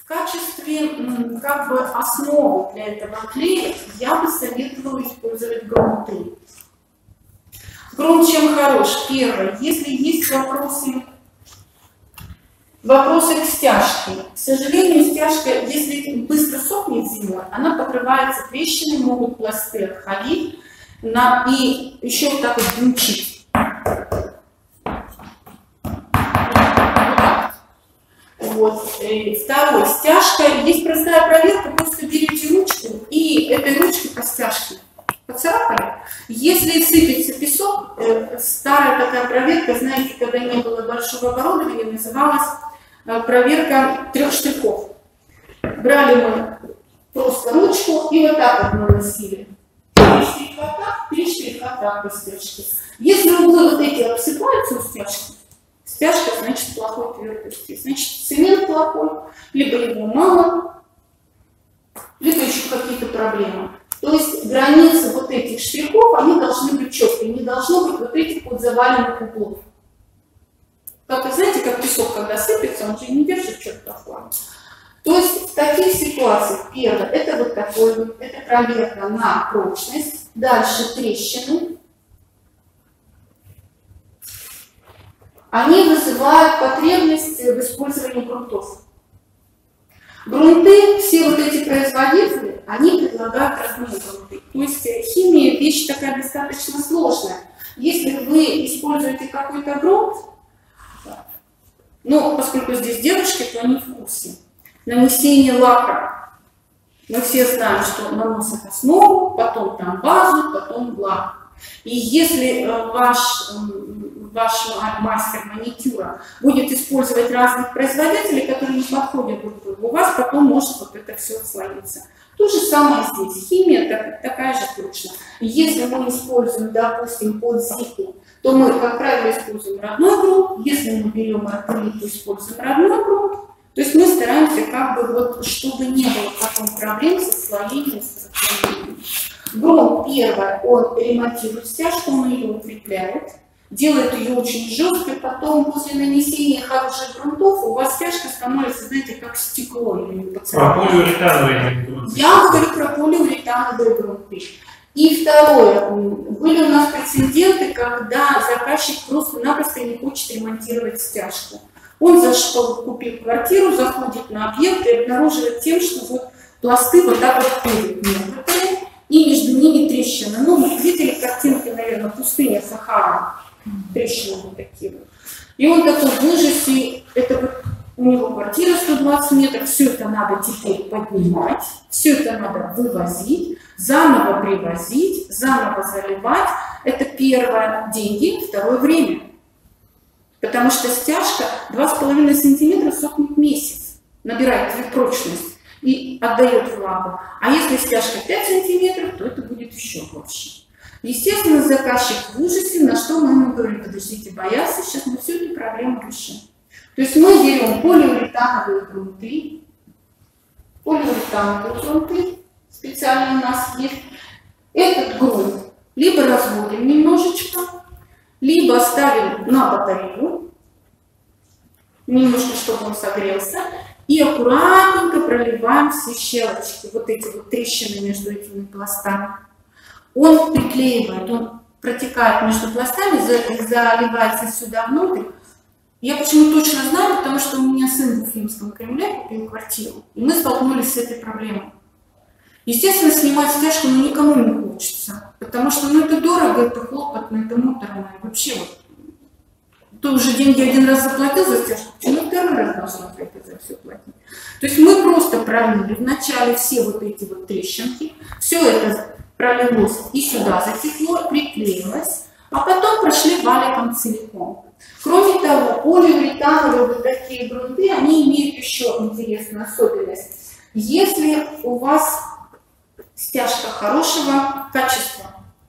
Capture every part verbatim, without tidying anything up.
качестве как бы основы для этого клея я бы советовала использовать грунты. Грунт чем хорош? Первое, если есть вопросы, вопросы к стяжке. К сожалению, стяжка, если быстро сохнет зимой, она покрывается трещинами, могут пласты отходить на, и еще вот так вот дымчить. Вот. Второе, стяжка. Есть простая проверка, просто берете ручку и этой ручкой по стяжке поцарапали. Если сыпется песок, э, старая такая проверка, знаете, когда не было большого оборудования, называлась э, проверка трех штрихов. Брали мы просто ручку и вот так вот наносили. Три штриха так, три штриха так по стяжке. Если углы вот эти обсыпаются у стяжки, стяжка значит плохой твердости, значит цемент плохой, либо его мало, либо еще какие-то проблемы. То есть границы вот этих штрихов, они должны быть четкие, не должно быть вот этих вот заваленных углов. Как вы знаете, как песок, когда сыпется, он же не держит четко форму. То есть в таких ситуациях, первое, это вот такой вот, это проверка на прочность, дальше трещины. Они вызывают потребность в использовании грунтов. Грунты, все вот эти производители, они предлагают разные грунты. То есть химия вещь такая достаточно сложная. Если вы используете какой-то грунт, но поскольку здесь девушки, то они в курсе. Нанесение лака. Мы все знаем, что наносят основу, потом там базу, потом лак. И если ваш, ваш мастер маникюра будет использовать разных производителей, которые не подходят друг другу, у вас потом может вот это все отслоиться. То же самое здесь. Химия так, такая же точно. Если мы используем, допустим, под зику, то мы, как правило, используем родной грунт. Если мы берем акрилит, то используем родной грунт. То есть мы стараемся, как бы, вот, чтобы не было потом проблем со слоением, с расслоением. Грунт, первое, он ремонтирует стяжку, он ее укрепляет, делает ее очень жесткой, потом после нанесения хороших грунтов у вас стяжка становится, знаете, как стекло. Про полиуретановые грунты. Я говорю про полиуретановые грунты. И второе, были у нас прецеденты, когда заказчик просто-напросто не хочет ремонтировать стяжку. Он зашел, купил квартиру, заходит на объект и обнаруживает тем, что вот пласты вот так вот ходят некоторые, и между ними трещины. Ну, вы видели картинки, наверное, пустыня Сахара, трещины вот такие вот. И он такой в ужасе, это вот у него квартира сто двадцать метров, все это надо теперь поднимать, все это надо вывозить, заново привозить, заново заливать. Это первое, деньги, второе, время. Потому что стяжка два с половиной сантиметра сохнет месяц, набирает прочность и отдает влагу. А если стяжка пять сантиметров, то это будет еще больше. Естественно, заказчик в ужасе, на что мы ему говорим: подождите, бояться, сейчас мы всю эту проблему решим. То есть мы берем полиуретановые грунты, полиуретановые грунты, специально у нас есть. Этот грунт либо разводим немножечко, либо ставим на батарею, немножко, чтобы он согрелся, и аккуратненько проливаем все щелочки, вот эти вот трещины между этими пластами. Он приклеивает, он протекает между пластами, заливается сюда внутрь. Я почему точно знаю, потому что у меня сын в Уфимском Кремле купил квартиру, и мы столкнулись с этой проблемой. Естественно, снимать стяжку ну, никому не хочется, потому что ну, это дорого, это хлопотно, это муторно. Вообще, вот, ты уже деньги один раз заплатил за стяжку, почему второй раз должна за это за все платить? То есть мы просто пролили вначале все вот эти вот трещинки, все это пролилось и сюда затекло, приклеилось, а потом прошли валиком целиком. Кроме того, полиуретановые вот такие грунты, они имеют еще интересную особенность. Если у вас стяжка хорошего качества,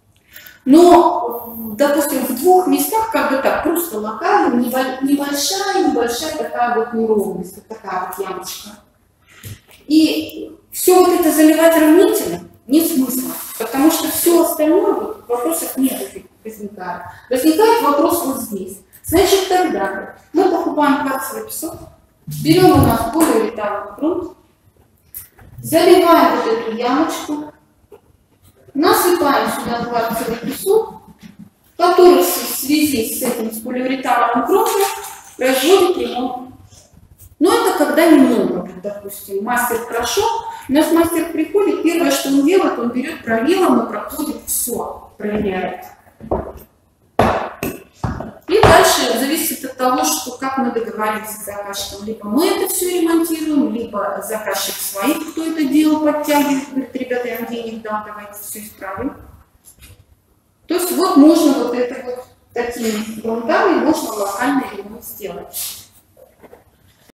но, допустим, в двух местах, как бы так, просто локально, небольшая, небольшая такая вот неровность, вот такая вот ямочка. И все вот это заливать равнительно нет смысла, потому что все остальное, вот, вопросов нет возникает. Возникает вопрос вот здесь. Значит, тогда мы покупаем кварцевый песок, Берем у нас полиуретановый грунт, заливаем вот эту ямочку, насыпаем сюда кварцевый песок, который в связи с этим с полиуретановым грунтом производит ремонт. Но это когда немного, допустим, мастер прошел, у нас мастер приходит, первое, что он делает, он берет правилом и проходит все, проверяет. И дальше зависит от того, что как мы договариваемся с заказчиком. Либо мы это все ремонтируем, либо заказчик своих, кто это делал, подтягивает, говорит, ребята, я вам денег дам, давайте все исправим. То есть вот можно вот это вот такими грунтами можно локальный ремонт сделать.